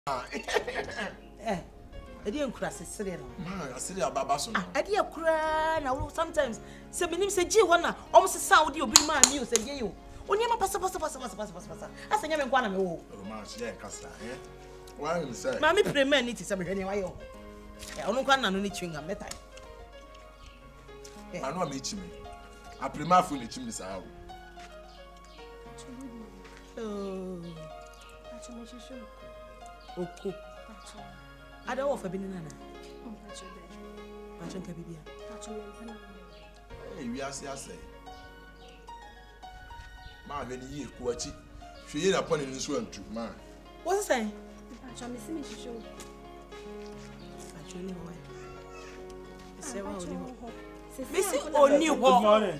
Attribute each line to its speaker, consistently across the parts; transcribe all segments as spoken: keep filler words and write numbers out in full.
Speaker 1: Eh. Edi enkura sesere no.
Speaker 2: Ma, asiri ababa so.
Speaker 1: Ah, edi ekura na sometimes se minim se ji ho na omo se sound di obi ma mi o se ye yo. Oni ma pasa pasa pasa pasa pasa pasa. Asanya me nkwa na me wo.
Speaker 2: Oh ma, she e kasa, eh. Why you say?
Speaker 1: Ma mi premier ni ti se me hwe ni wa yo. Eh, onu nkwa na no ni chewing metai.
Speaker 2: Eh. Anu am echi me. A premier fu ni chim ni sa.
Speaker 1: Oh. Oko. Ada wo fa bi ni nana. Pacho nka bibia.
Speaker 2: Eh, wi ase ase. Ma hwe ni ye ku achi. Hwe ye na poni ni so antu, ma.
Speaker 1: What's saying?
Speaker 3: Pacho me si me shisho.
Speaker 1: Pacho ni ho. Se wa oni ho.
Speaker 3: Me
Speaker 1: si oni ho.
Speaker 4: Good morning.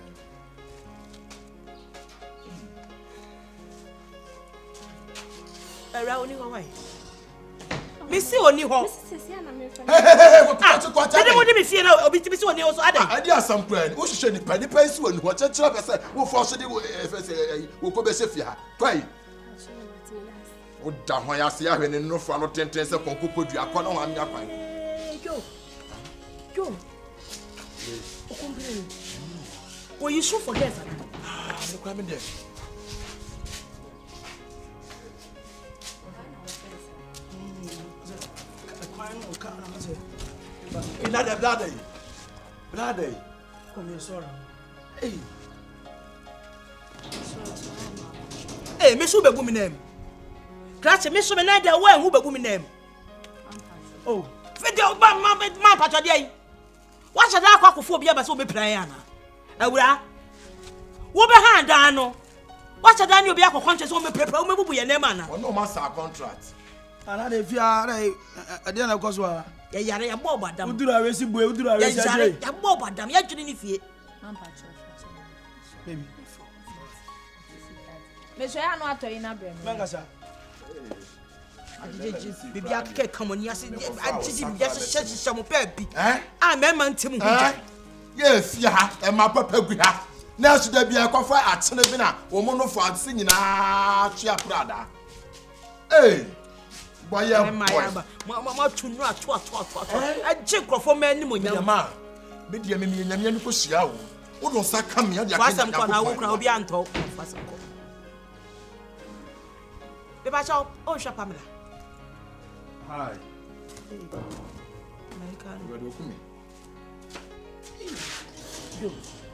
Speaker 1: Era oni ho why? Me si oni ho.
Speaker 3: Me si se na me fa.
Speaker 2: Hey hey hey, what what what?
Speaker 1: Ade mo de me fie na obi ti me si oni ho so ade.
Speaker 2: Ade asam plan. Wo hwehwe ni pa ni pa si woni ho chechira be say wo force de wo efese wo ko be se fie ha. Kwai. Wo da ho ya se ya hwe ni no fa no tenten se konkopo du akọ na ho amya kwan.
Speaker 1: Yo. Yo. O complain. Well, you should forget that.
Speaker 2: Ah, me kwa me there. Ina da blade. Blade.
Speaker 1: Come here, sorry.
Speaker 2: Hey.
Speaker 1: Hey, me so be gu me name. Crash me so me na da wa hu be gu me name. Oh, video ba ma ma patwa dey. Wa cha da akwa kofo bia ba so be plan ya na. Awura. Wo be hand dan no. Wa cha da ni obi akwa contract so me prepare wo me bubu ye name ana.
Speaker 2: Ono ma sa contract.
Speaker 4: Ana de fia re ade na koso a.
Speaker 1: Ya yare ya bo badam.
Speaker 4: Udura we si bue, udura we si
Speaker 1: aje. Ya yare ya bo badam ya dwene ni fie.
Speaker 4: Baby.
Speaker 3: Me so ya no atoyi na bre.
Speaker 4: Mangasa.
Speaker 1: Ajeje bibi akeke kamoni ase ajeje bibi ase hye mo pa bi.
Speaker 2: Eh?
Speaker 1: Ah me man tem hu
Speaker 2: Eh?
Speaker 1: ja.
Speaker 2: Ye fia ha, e ma papa gu ha. Na su da bia kwafa atene bi na wo mo no fo ase nyina twa prada. Eh. Boy ya boy.
Speaker 1: Ma ma tunu ato ato ato ato. Aje krofo ma ni mo
Speaker 2: Ya
Speaker 1: nyam.
Speaker 2: ma. Me dia me me nyamia ni ko sia wo. Wo don sa kam ya dia
Speaker 1: Wasam ko na wo kra obi anto. Wasam ko. Be ba cha o hwa Pamela.
Speaker 2: Hi.
Speaker 1: American.
Speaker 2: You do come.
Speaker 1: Yo.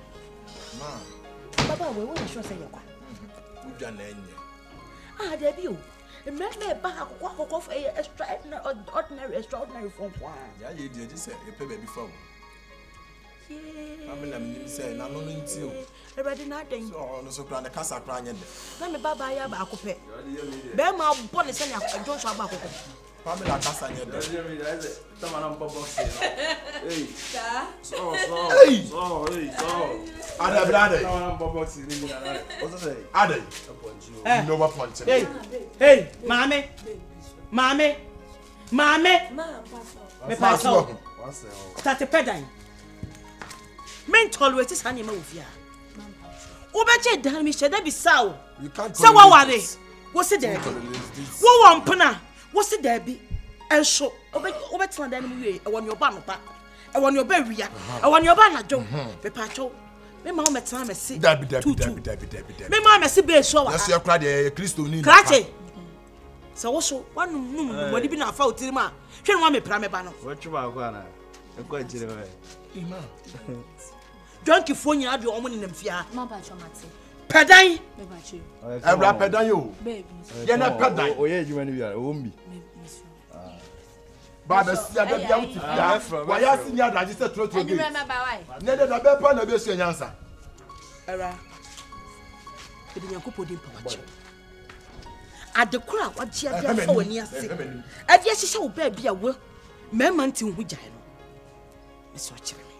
Speaker 2: Ma.
Speaker 1: Baba we wo sure say yakwa.
Speaker 2: Wo dwa na enye.
Speaker 1: Ah there be o. Me me ba akoko akoko for extra ordinary extraordinary form kwa.
Speaker 2: Ya ye dia je say e pe ba bi fa wo.
Speaker 1: Yeah.
Speaker 2: Pamela me say na no no nti o.
Speaker 1: Everybody na den.
Speaker 2: So no so kra na kasa kra anye de.
Speaker 1: Na me baba ya ba akopɛ. Be ma bo ne se ne akwadwo so ba akopɛ.
Speaker 2: Pamela kasa anye de.
Speaker 4: Tama na mpa box. Hey.
Speaker 3: Ta.
Speaker 4: So so.
Speaker 2: Hey.
Speaker 4: So hey so.
Speaker 2: Ada blade.
Speaker 4: Tama na mpa box ni ni na. What's say?
Speaker 2: Ada.
Speaker 1: Eh.
Speaker 2: No ma punch.
Speaker 1: Hey. Hey, mame. Mame. Mame.
Speaker 3: Ma papa.
Speaker 1: Me pa so.
Speaker 4: What's say?
Speaker 1: Start pedan. Men tolerate this animal ma ofia. Wo be che dan mi sheda bi sawo.
Speaker 2: You can't.
Speaker 1: Se wa ware. Wo se der bi. Wo wo mpena. Wo se der bi. Enso. Wo be wo be tena dan mu wie. E woni oba no pa. E woni oba wia. E woni oba na dwo. Me pa cho. Me ma wo metena me se.
Speaker 2: Dabi dabi dabi dabi dabi dabi.
Speaker 1: Me ma me se be so wa.
Speaker 2: Yes, you cry the Christo ni.
Speaker 1: Krache. Se wo so wanum num wodi bi na fa otiri ma. Hwe no me pra me ba no.
Speaker 4: What you ba kwa na? E kwa jire we.
Speaker 2: Ima.
Speaker 1: Donkey phone ya de omo ni nam fia.
Speaker 3: Ma pacho mate.
Speaker 1: Pedan.
Speaker 3: Me pacho.
Speaker 2: Ebra pedan yo.
Speaker 3: Baby.
Speaker 2: Ye na pedan.
Speaker 4: Oye ejuma ni bia, o mbi.
Speaker 2: Ba be sia da bia uti fia. Wa ya sinya da je se tro tro
Speaker 3: Enu
Speaker 2: ge.
Speaker 3: me ma ba wai.
Speaker 2: Ne de da be pa na be su nyansa.
Speaker 1: Era. Edi nyankopɔ di mpawache. Adekura wagye ade afa wani ase. Ade ahyehyɛ wo ba bia wo. Mema nti hu gyae no. Eso kyerɛ me.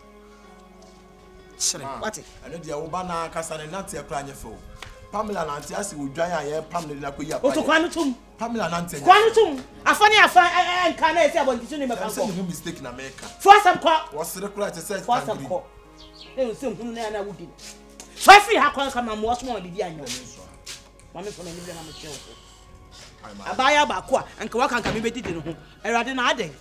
Speaker 1: Kyerɛ what?
Speaker 2: Eno dia wo ba na kasa ne nante e kra anye fo. Pamela nante ase wo dwan aye Pamela na ko yi apa.
Speaker 1: O to kwanu tum.
Speaker 2: Pamela nante.
Speaker 1: Kwanu tum. Afani afa enka na esi abonti ni meka
Speaker 2: Say
Speaker 1: ko.
Speaker 2: you mistake na America.
Speaker 1: Force am ko.
Speaker 2: Wo sere kra te say.
Speaker 1: Force am ko. E o se hu na na wudi. So afi ha kwa kama mo so mo bibi anyo. Mama so na ni bi na mo che wo. abaya ba ko anka waka anka me bedidi no ho erade na ade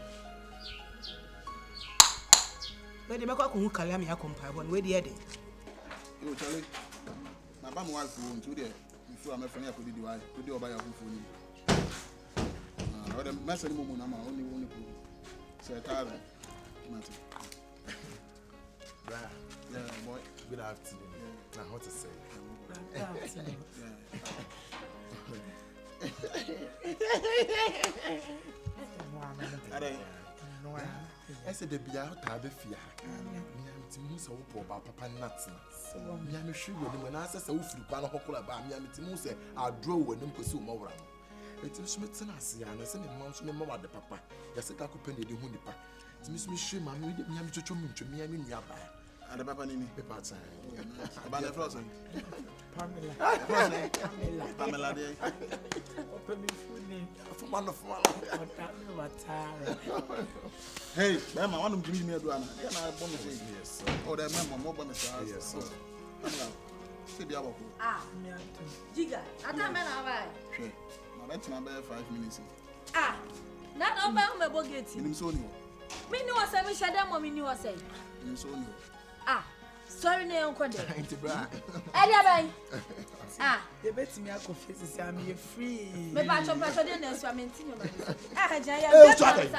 Speaker 1: we de me kwa ko hu kala me akompa bo we de ede
Speaker 5: yo chale na ba mo wa fu ntu de nfu a me fani akodidi wa to de oba ya fu ni ah o de message mo mo na ma oni oni ko se ta ba mate
Speaker 2: yeah yeah boy good afternoon now what to say I said the bia ta be fia me am ti mu se wo po ba papa nat me am hwe wo ni na asa se wo firi kwa na hokora ba me am ti mu se adro wo nim kosi wo mawra no eti so metina ase ya na se ne mam so me mawa de papa ya se ka ko pe ne de hu nipa ti mi so me hwe ma me me am chocho mu ntwe me am nua ba
Speaker 5: ada papa nini
Speaker 2: paper time
Speaker 5: aba na frozen
Speaker 1: Pamela
Speaker 5: Pamela Pamela de
Speaker 1: open me food name
Speaker 2: for man of man
Speaker 5: hey mama wanum gimi me do ana ya na bo me say
Speaker 2: yes
Speaker 5: oh the mama mo bo me say
Speaker 2: yes
Speaker 5: Pamela say bia bako
Speaker 3: Ah, Jiga, ata me na ba.
Speaker 5: hwe ma bet na be five minutes
Speaker 3: Ah, na no ba me bo gate.
Speaker 5: nim so ni
Speaker 3: Me ni wasa me shada mo me ni wasa.
Speaker 5: nim so ni
Speaker 3: Ah, sorry na yon kwade.
Speaker 2: ain't bra
Speaker 3: E dia bai. Ah,
Speaker 1: they bet me akofie say am you free
Speaker 3: me ba chop pa so dey na so am nti me ba. Ah, ja ya.
Speaker 2: Eh, sorry.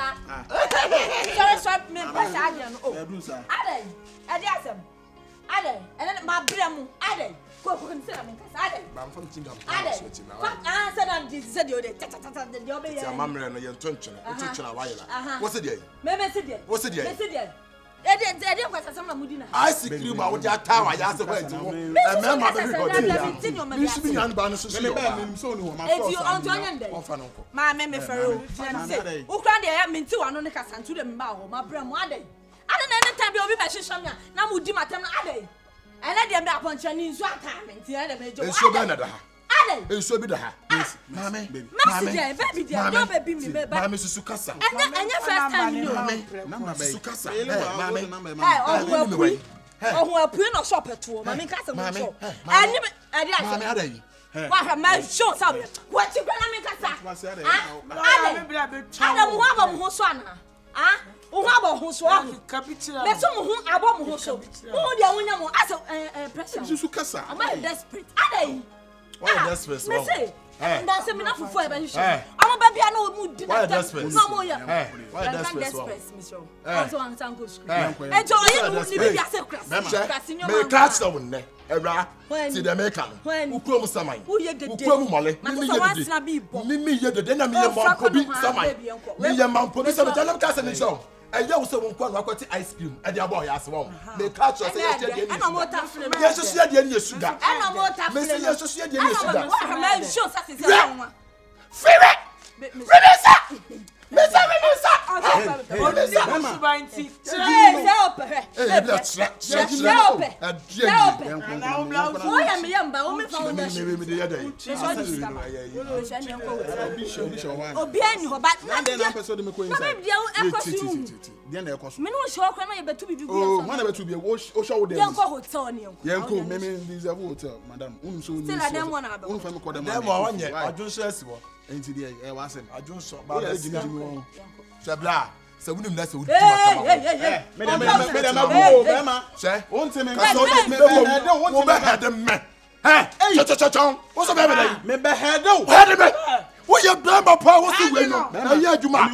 Speaker 3: Sorry, sorry, me pa sa dia no.
Speaker 5: e do sa
Speaker 3: Adai, e dia asem. Adai, e ma bremu. Adai. Ko ko nse na me kasa. Adai.
Speaker 2: bam from tinga
Speaker 3: Adai.
Speaker 2: so ti na
Speaker 3: Fuck, ah, said am this said you dey ta ta ta dey obey.
Speaker 2: ti amamre no ye ntonchena ntonchena wa yela what's it there
Speaker 3: Me me se dey.
Speaker 2: what's it
Speaker 3: Me
Speaker 2: there
Speaker 3: se dey. E dey e dey kwasa sam na mudina.
Speaker 2: ice cream a wo ja ta wa ya se kwa ti wo e me ma be ko ti ya mi su bi yan ba no so so
Speaker 5: me be nim so ni ho ma
Speaker 3: Eti
Speaker 5: frozen
Speaker 3: on to onye ndey.
Speaker 2: on fa no ko
Speaker 3: Ma me me fero. Say, wo kran dey ya minti wa no ne kasa ntu dey me ba ho ma bra mu adai. Ade na any time dey obi ba hwehwam ya na mu di matem na adai. Ele dey me aponcha ni nsu ata me nti ele me jo.
Speaker 2: enso be na da ha
Speaker 3: Adai.
Speaker 2: enso bi da ha mame
Speaker 3: Mercy dey, baby dey, no baby me me.
Speaker 2: mame susu kasa
Speaker 3: Enye enye first time you know.
Speaker 2: mame
Speaker 5: number be
Speaker 2: susu kasa
Speaker 5: ele wa
Speaker 2: mame
Speaker 5: number
Speaker 3: Hey,
Speaker 5: mama
Speaker 3: ohun apui. Ohun apui no shop eto. Ma me kasa mo
Speaker 2: Mame,
Speaker 3: show.
Speaker 2: hey, mame.
Speaker 3: Eni ade
Speaker 2: mame
Speaker 3: ase.
Speaker 2: ada yi
Speaker 3: Wa ha ma show sabe. Wa ti gbe na me kasa.
Speaker 5: wa say ada
Speaker 3: Ah, Adai. Ada mu aba mu ho so ana. Ah? Wo ho aba ho so ahu.
Speaker 1: kapitira
Speaker 3: Me so mu ho aba mu ho so. Wo dia wonya mu asa eh eh pressure.
Speaker 5: susu kasa
Speaker 3: Am I desperate? Adai.
Speaker 2: why you desperate
Speaker 3: Me say.
Speaker 2: Hey.
Speaker 3: Nda se me na fufu e ba
Speaker 2: Hey.
Speaker 3: hwehwe. Am ba bia na mu di
Speaker 2: Why
Speaker 3: na.
Speaker 2: you desperate?
Speaker 3: No mo ya.
Speaker 2: Hey, why you
Speaker 3: Can
Speaker 2: desperate
Speaker 3: desperate me so.
Speaker 2: Hey.
Speaker 3: Also an tango school.
Speaker 2: Hey.
Speaker 3: Ejo oye no ni bia se kras.
Speaker 2: She, me catch the one. Ebra,
Speaker 3: When?
Speaker 2: see the maker.
Speaker 3: When?
Speaker 2: Ukro mu samai.
Speaker 3: Who ye dede?
Speaker 2: Ukro mu mole.
Speaker 3: Ma
Speaker 2: Mi
Speaker 3: so
Speaker 2: ye
Speaker 3: wan
Speaker 2: dede.
Speaker 3: sina bi bo.
Speaker 2: Mi mi ye dede na mi ye
Speaker 3: Oh,
Speaker 2: mampo
Speaker 3: Franco
Speaker 2: bi
Speaker 3: no ha,
Speaker 2: samai.
Speaker 3: baby, enko.
Speaker 2: Mi ye mampo bi
Speaker 3: Me so-
Speaker 2: samai. Tell ka se me show. Eya wo se won kwa no akwati ice cream. E dey abo ya se won. Me catch us say ye dey ni.
Speaker 3: Ana mo ta flame.
Speaker 2: Ye so so dey ni sugar.
Speaker 3: Ana mo ta
Speaker 2: Me
Speaker 3: flame.
Speaker 2: say ye so so dey ni sugar.
Speaker 3: Wa ha ma show sa se se
Speaker 2: Yeah.
Speaker 3: wa.
Speaker 2: Fiwe!
Speaker 3: Me me.
Speaker 2: Remesa! Mesa remesa! Remesa!
Speaker 1: subanti
Speaker 3: Hey, se ope.
Speaker 2: Eh, bi a tra tra
Speaker 3: Se
Speaker 2: tra.
Speaker 3: ope.
Speaker 2: A
Speaker 3: Se
Speaker 2: dia
Speaker 3: ope.
Speaker 2: ni.
Speaker 3: Wo ya me yamba, wo me fa wo
Speaker 2: Me
Speaker 3: na
Speaker 2: me me me dey dey.
Speaker 3: Me so di sika ma. Me so ni enko wo.
Speaker 5: bi show bi show one
Speaker 3: Obi ani ho ba.
Speaker 5: na dey na person me ko
Speaker 3: Na
Speaker 5: inside
Speaker 3: me bia ekosu.
Speaker 5: dey na ekoso
Speaker 3: Me no show kwa na ye betu bibi
Speaker 5: oh
Speaker 3: gu.
Speaker 5: man na betu bi o show dem
Speaker 3: Ye enko hotel ni enko.
Speaker 5: yenko me me deserve hotel madam unum so ni
Speaker 3: Still a dem one aba.
Speaker 5: unum fa me ko dem
Speaker 2: Dem wa wanye adun so asi wo.
Speaker 5: enti dey e wa asem
Speaker 2: Adun so
Speaker 5: ba
Speaker 2: ba
Speaker 5: dey
Speaker 2: da
Speaker 5: gimi gimi won
Speaker 2: Sebra, se wunim na se wudi
Speaker 3: Hey, hey,
Speaker 2: maka.
Speaker 3: hey, hey.
Speaker 5: me dem me dem abu be ma
Speaker 2: Se,
Speaker 5: won te me
Speaker 2: ka so
Speaker 5: me
Speaker 2: me
Speaker 5: be
Speaker 2: wo
Speaker 5: head won
Speaker 2: wo
Speaker 5: te
Speaker 2: be
Speaker 5: me
Speaker 2: head me. Eh, cho cho cho cho. Wo so be be dai.
Speaker 5: me be head o
Speaker 2: Head me. Wo ye bramba pa wo si we no. Ayi adwuma.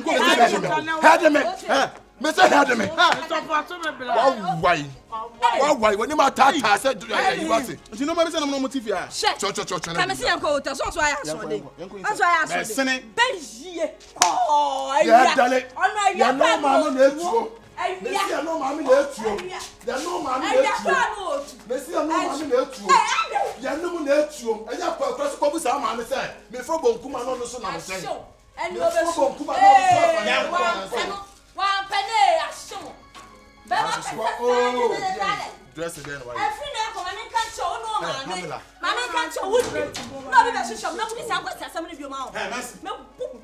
Speaker 2: Head me. Eh, me say head me.
Speaker 1: support me bla
Speaker 2: Wa wai. Wa wai, woni ma ta ta se yi ba se.
Speaker 5: enti no ma be se na mo mo T V a
Speaker 3: She.
Speaker 2: Cho cho cho cho.
Speaker 3: Kame si yanko hotel so so aya so de. So aya so de.
Speaker 5: sene
Speaker 3: Be yie. Oh,
Speaker 2: Ya dale.
Speaker 3: Ona
Speaker 2: Ya
Speaker 3: ya
Speaker 2: no ma mo na etuo.
Speaker 3: Ay
Speaker 2: Me
Speaker 3: ya.
Speaker 2: si ya no ma mi na etuo. Ya no ma mi na
Speaker 3: Ay ya
Speaker 2: etuo.
Speaker 3: pa no.
Speaker 2: Me si ya no ma mi na etuo. Ya no mu na etuo. Eya kwa kwa so ko bu sa ma me se. Me fo bonkuma no no so na me se.
Speaker 3: Asho. Eni
Speaker 2: Me
Speaker 3: obe
Speaker 2: fo
Speaker 3: so.
Speaker 2: bonkuma no no so na
Speaker 3: Eh,
Speaker 2: me
Speaker 3: wa
Speaker 2: se.
Speaker 3: peno. Wa pene asho. Be ma
Speaker 2: Oh,
Speaker 3: pene.
Speaker 2: dress again why?
Speaker 3: Every day come and can show no man.
Speaker 2: Pamela.
Speaker 3: Mama can show wood. No be be show. No be say kwasa asem ni bi o ma o.
Speaker 5: eh mercy
Speaker 3: Me bu.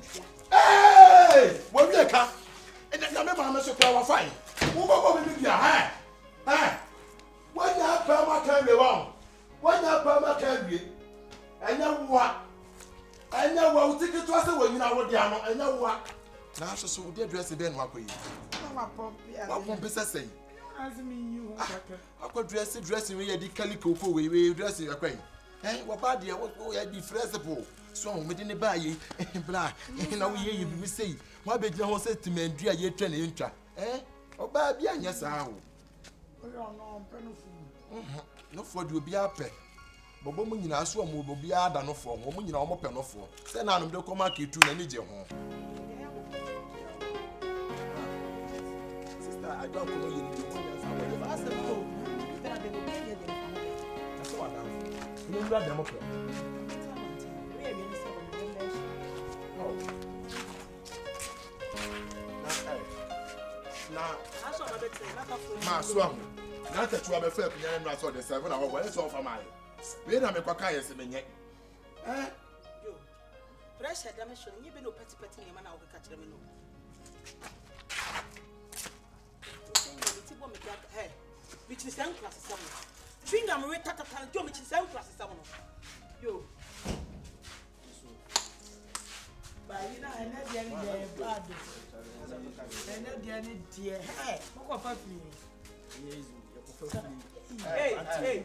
Speaker 2: Hey! Wo bi e ka. E na me ma me so kwa wa fine. Wo go go bi bia, eh? Eh? Wo nya pa ma kan we wa. Wo nya pa ma kan we. Enya wa. Enya wa wo ticket to say when you na wo dia no enya wo a na so so wo dress be no akoyi
Speaker 1: Mama pompi
Speaker 2: wa pompi say
Speaker 1: azimi you kaka
Speaker 2: akọ dress dress we ye di calico ko we we dress we akoyi eh wo ba dia wo ya di flexible so wo me di ne ba yi bra na wo ye ye bi say wa be gina ho say timandu a ye twa na ye ntwa eh oba bi anya saa ho
Speaker 1: oyo no penufu
Speaker 2: mhm no for di obi apẹ bobo mu nyina so mo obi ada no fo mo nyina o mo pẹ no fo say na anum de ko market tu na ni je ho sister I don't come you need to I said no better than the day they come that's what I'm you know that demo plan we are going to say oh na aso na bete na ka fo ma so am na ta tuwa be fa kunya na so de seven hour why so for my we na me kwaka yes me nye eh
Speaker 1: yo pressure da me so nyi be no peti peti ne ma na wo ka kire me no hey which is seven class seven finger me tata tata jo me seven class seven yo ba yi na ene dia ni dia bad ene dia ni dia hey mo ko fa fi yes yo ko fa fi hey hey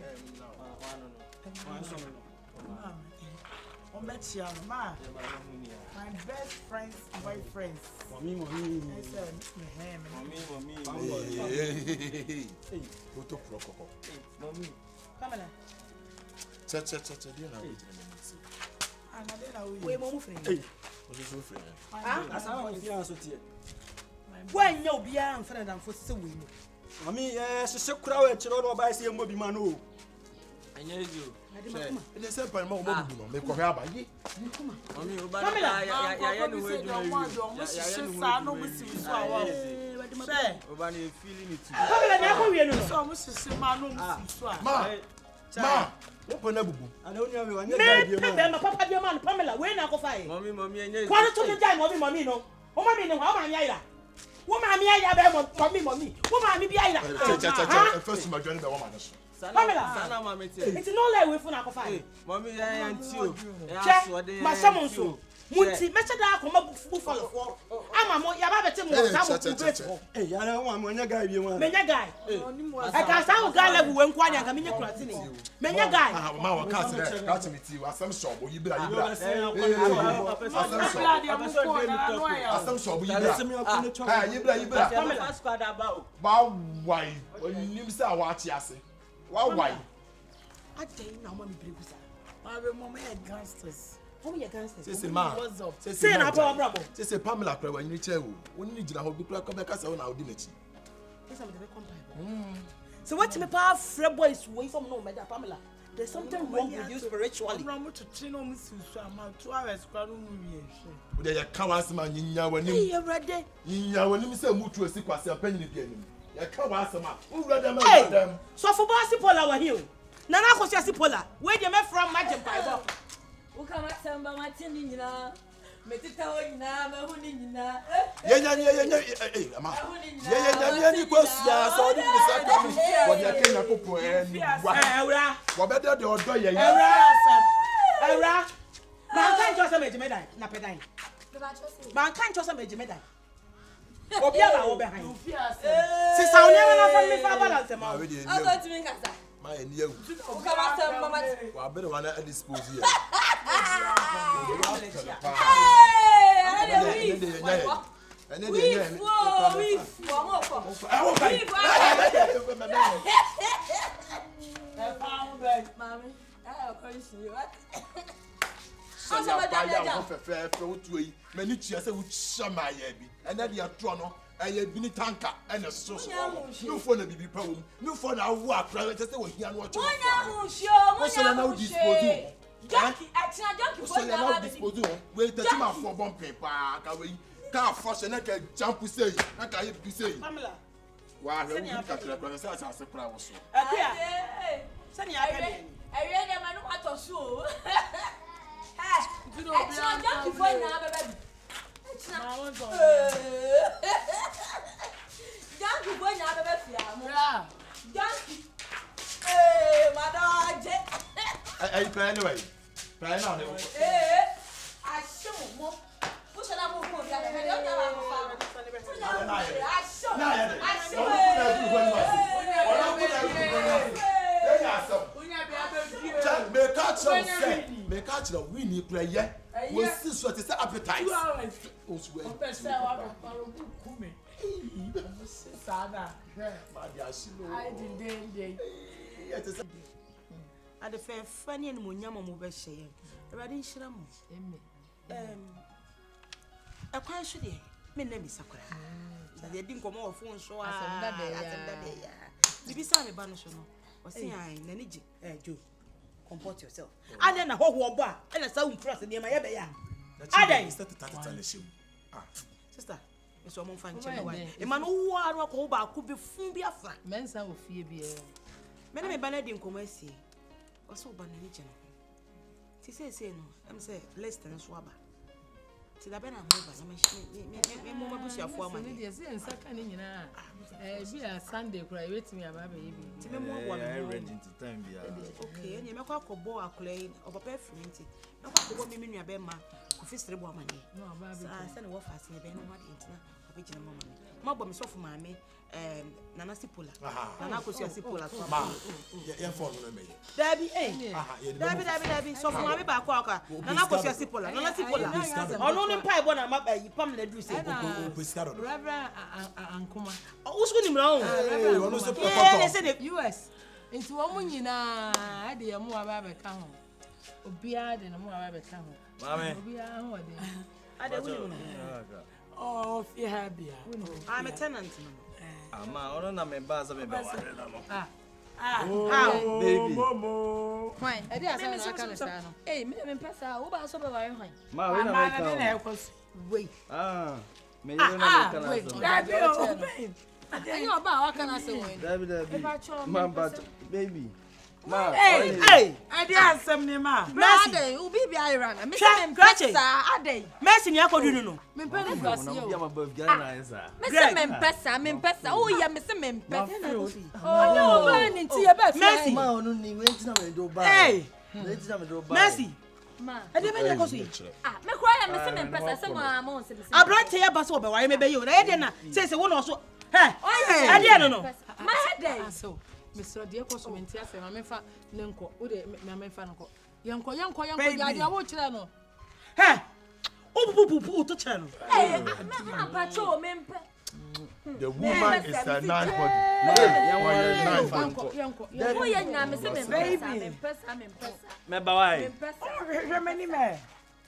Speaker 1: on bet ya ma my best friends boyfriends mommy mommy I said mommy mommy
Speaker 2: hey photo protocol
Speaker 1: mommy Pamela
Speaker 2: cha cha cha cha dia na we tell me say
Speaker 1: ana dey na we we mo friend
Speaker 2: hey o so friend
Speaker 1: ah
Speaker 6: asa mo fi aso tie
Speaker 1: when you be am friend am for say we no
Speaker 6: mommy eh se se kura we chiro no ba se mo bi ma no
Speaker 7: anya ezo
Speaker 2: ele se pa mo mo bi no me ko hwe abaye
Speaker 7: mommy o ba ya ya ya ya no we do
Speaker 1: ya ya no sa no mo si so awa say
Speaker 7: o ba na feeling it
Speaker 1: Pamela na ko wie no so mo sisi ma no mo si so a
Speaker 2: ma ma wo pa na bubu
Speaker 6: ana oni ame wanya ga
Speaker 1: me
Speaker 6: bi
Speaker 1: be ma papa bi ma Pamela we na ko fa e
Speaker 7: mommy mommy anya ezo
Speaker 1: kwani to me jai mommy mommy no o ma mi ni wa o ma mi ayira wo ma mi ayira be mommy mommy wo ma mi bi ayira
Speaker 2: cha cha cha first ma join be wo ma no so
Speaker 1: Pamela
Speaker 7: sana mama tie
Speaker 1: it's no like we fu na ko fa e
Speaker 7: mommy ya ya nti o
Speaker 1: ya so de ma se mo so munti me che da ko ma bu follow for ama mo ya ba bete mo sa mo ku bet
Speaker 6: eh ya na wa mo nya ga bi ma
Speaker 1: me nya guy e ka sa o ga level we nko anya ka me nya kurati ni me nya guy
Speaker 2: ah ma wa ka se ka se mi ti wa sam shop yi bra yi bra asam shop yi bra ah yi bra yi bra
Speaker 7: Pamela squad about
Speaker 2: ba wai onim sa wa ti ase wa wai
Speaker 1: adai na mo mi breku sa ma be mo me gangsters mo me gangsters
Speaker 2: say say ma say
Speaker 1: say na ba brabo
Speaker 2: say say Pamela pra wa ni che wo oni ni gina ho bi pra ka be ka se wo na odi na chi
Speaker 1: yes am dey come time so what me pa free boys we some no me da Pamela there's something wrong with you spiritually
Speaker 8: I'm to train on Miss Suama two hours crowd movie.
Speaker 2: wo de ya ka wa asema nyinya wa nim
Speaker 1: hey ready
Speaker 2: nyinya wa nim say mutu esi kwase apanyi ni bi anim ya ka wa asema wo ready ma
Speaker 1: hey
Speaker 2: madam
Speaker 1: so for boss pola wa hill na na ko si pola we dey me from magem paibo
Speaker 3: Ukama samba matini nyina metita wo nyina ma hu ni nyina
Speaker 2: ye nya ye nya eh ama ye ye nya ni kwasia so di bi sa ka mi wo de akenya kopo eh ni wa
Speaker 1: ewra
Speaker 2: wo be de de odo ye ye
Speaker 1: ewra ewra man kan jo se meje medai na pedai man kan jo se meje medai obi ala wo be han si sa oni na fa mi fa balance ma
Speaker 2: we de
Speaker 3: o go timi kasa
Speaker 2: ma ye ni ewu
Speaker 3: ukama samba matini
Speaker 2: wa be de wana dispose here
Speaker 3: hey ene de wi
Speaker 2: ene de nya ene
Speaker 3: wi fo mo fo
Speaker 2: awo kai
Speaker 3: mami ah ko nsi what
Speaker 2: so ya pa ya ho fe fe fe otu yi mani tua se wo chia ma ya bi ene de atro no eye bi ni tanka ene so so no fo na bibi pa wo no fo na wo akra te se wo hia no ocho
Speaker 3: monya hu shio monya
Speaker 2: na dispose
Speaker 3: Junkie, action junkie
Speaker 2: so na na dispose we te ti ma fo bompe pa ka we ka fo se na ka jump say na ka ye bi say
Speaker 1: Pamela
Speaker 2: wa he wo ka kra kra se asa se pra wo so
Speaker 1: akua sani aka ni
Speaker 3: ewe de manu ato so o eh action junkie for na baba bi junkie for na baba fi am junkie eh madaje
Speaker 2: ai ai pa anyway pa na ne
Speaker 3: eh action
Speaker 2: Me catch them say, me catch them we need play yeah. We see so it is appetite. Oh swear.
Speaker 8: Sada.
Speaker 2: I
Speaker 8: did day.
Speaker 1: At the fair funny and munyama move share. Ready shram. Um a question day. My name is Sakura. They didn't come off phone so I said that day. Bibi Sammy Banoshono. Was saying I Naniji, eh, Joe. Comport yourself. And then a whole bar and a sound trust near my ever. I then start to tell you. Ah, sister, it's almost fine. A man who are a whole bar could be Fumbia flat.
Speaker 8: Mensa will fear be a
Speaker 1: Many Banadi in Commercy was so banana. She says, no, I'm saying less than a swabber. See the banana, I'm a bush of four money. Yes, and second in be a Sunday cry with me about baby.
Speaker 4: I read into time.
Speaker 1: Okay, and you make a cobo a clay of a perfume. No, what women you have my office money. No, I send a waffle in the Ben what internet of each moment. Mobile so for mammy, um, Nana Sipola. Nana Cosia Sipola.
Speaker 2: Your phone,
Speaker 1: Debbie, eh? Debbie, Debbie, Debbie, so for my back walker. Nana Cosia Sipola, Nana Sipola. On only pie one I'm up at Pam the Drusi. Reverend Ankuma. Who's going wrong? Yes, in U S. Into a woman, you know, I did a more about a cow. Obia than a more about a cow. Mammy, I don't know. Oh, if you have beer. I'm a tenant.
Speaker 4: I'm a member of a
Speaker 1: Ah,
Speaker 4: baby.
Speaker 1: Fine. I didn't understand. Hey, me, I'm Passa, who are so very high.
Speaker 4: My man,
Speaker 1: wait.
Speaker 4: Ah, maybe
Speaker 1: wait. I know about what can I say?
Speaker 4: David, baby.
Speaker 1: Hey, hey,
Speaker 8: I did have some name.
Speaker 1: Mercy, who be be Iran. I'm missing Gretchen. Ade. Mercy, you are going to know. Me pay the gas.
Speaker 4: You are above Ghana.
Speaker 1: Mister Mempesa, Mempesa. Oh, yeah, Mister Mempesa. Oh, no, man, into your best. Mercy. Hey, Mercy. Ma, I didn't go see. Ah, me cry and Mister Mempesa. Someone wants to. I brought here bus over. Why may be you? I didn't say one also. Hey, I didn't know. My head so. Mister Dear Cosmentia, I'm a fan, Nenko, Mamma Fanco. Yanko, Yanko, Yanko, I watch channel. Hey, oh, poo to channel. Hey, Patrol, Mempe.
Speaker 2: The woman is a nine body.
Speaker 4: Remember why?
Speaker 8: Many men.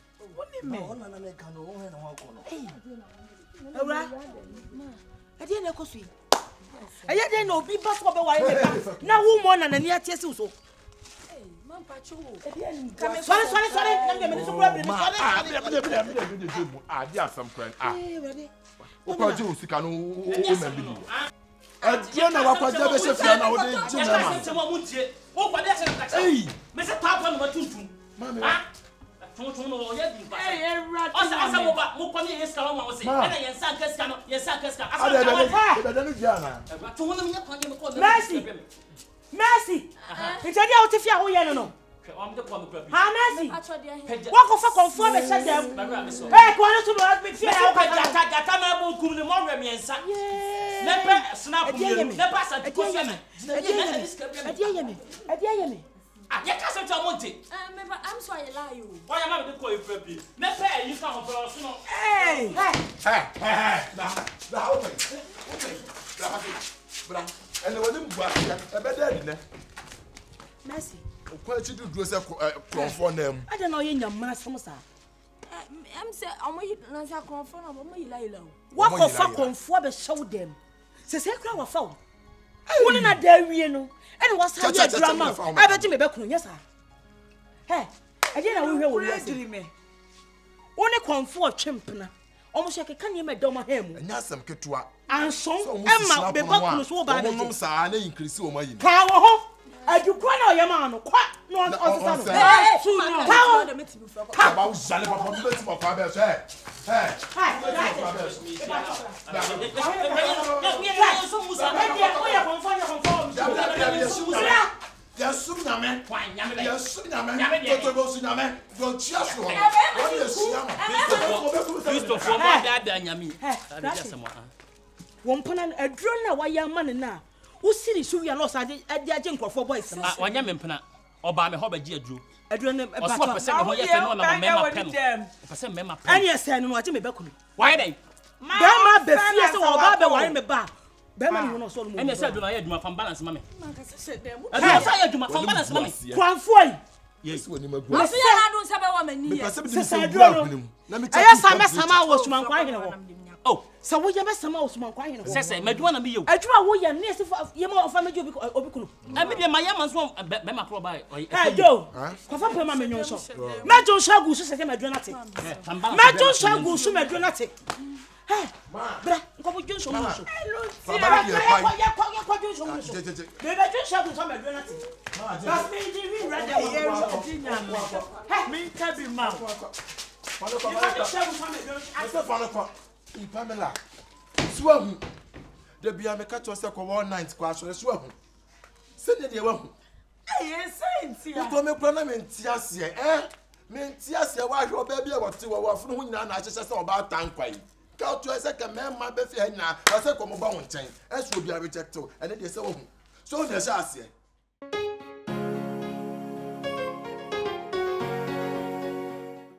Speaker 1: I didn't know. I didn't know be bus over why now woman and near Tessu. Hey, man, Patrol. Sorry, sorry, sorry.
Speaker 2: Ah, there some friend. Ah, what you see? Can you remember? I don't know what I just said. Now, what did you do? Hey, Mister Papa, number two. Mamma.
Speaker 8: Hey, rat.
Speaker 1: Asa asa mo ba mo kwani yes ka mo se. Na yen san keska no, yen san keska. Asa
Speaker 2: ka wa. Da da no jana.
Speaker 1: To wona me kwani me ko. Mercy. Mercy. Ntedi a wote fia ho ye no no. Am de kwa me kwa bi. Ha Mercy. Wa ko fa konfo me che dem. Eh ko no to no me fia ha ka jata jata na bo kum ne mo re me ensa. Nepe snap me. Nepe asa ko se me. Adi ye me. Adi ye me. Ah, you can't say to Monty. I'm sorry, I lie you. Why am I to call you Pepe? Never you come for us. Hey, hey,
Speaker 2: hey, hey, now, open, open, and the one who a better
Speaker 1: Mercy.
Speaker 2: What you do is a for them.
Speaker 1: I don't know in your master.
Speaker 3: I'm saying, I'm going to confirm about my Lila.
Speaker 1: What for fuck for the show them? Says, I crowd of phone. I wouldn't have dare you know. And what's how you drama? I bet you may be yes, sir. Hey, I didn't know who was me. Only comfort chimpna. Almost like a can you make Doma him? And that's some Ketua. And so, Emma, be back so bad. No, sir, I increase your money. Power. I do quite know your man. Quite no one else. Hey, power the meeting before. About Zalaba from the meeting of Faber's head. Hey, yes, soon, man. Yes, soon, man. Don't go soon, man. Don't just go. What is Christopher? My dad, and Yami. One pan a drone na why young man na. Who see so we are lost at the agent for boys.
Speaker 9: One young man, or by me hobby Jew.
Speaker 1: A drone a
Speaker 9: percent of what you know, my member. Percent member.
Speaker 1: And yes, and watching me back.
Speaker 9: Why they?
Speaker 1: Bama be fierce or Baba why me ba. Bama will not solve me.
Speaker 9: And I said, do I had my balance, mammy?
Speaker 3: I
Speaker 9: said, do my balance, mammy.
Speaker 1: One foy.
Speaker 2: Yes, when you make
Speaker 3: I see I don't have a woman here.
Speaker 2: Let me
Speaker 1: tell you, I am some hours to my quiet.
Speaker 9: Oh,
Speaker 1: so we have some hours to my quiet.
Speaker 9: Say, may want to be you.
Speaker 1: I draw away your nest of your more family. I mean, my young man's one, Bema Proby. Hey, Joe, Papa Mamma, your shop. Major Shagu, so say my dramatic. Major Shagu, so my dramatic. Hey, bra, go with you so much. That's me, Jimmy, right there. Me, Tabby, man.
Speaker 2: Pamela, swam. The Biame catch yourself one night squash or swam. Send it your one.
Speaker 8: Yes,
Speaker 2: you go make pronomen Tiasia, eh? Mean Tiasia, why your baby or two or from now, I just saw about Tanquay. Count to a second man, my baby, now, I said, come about one chain, as will be a rejector, and it is so. So there's us here.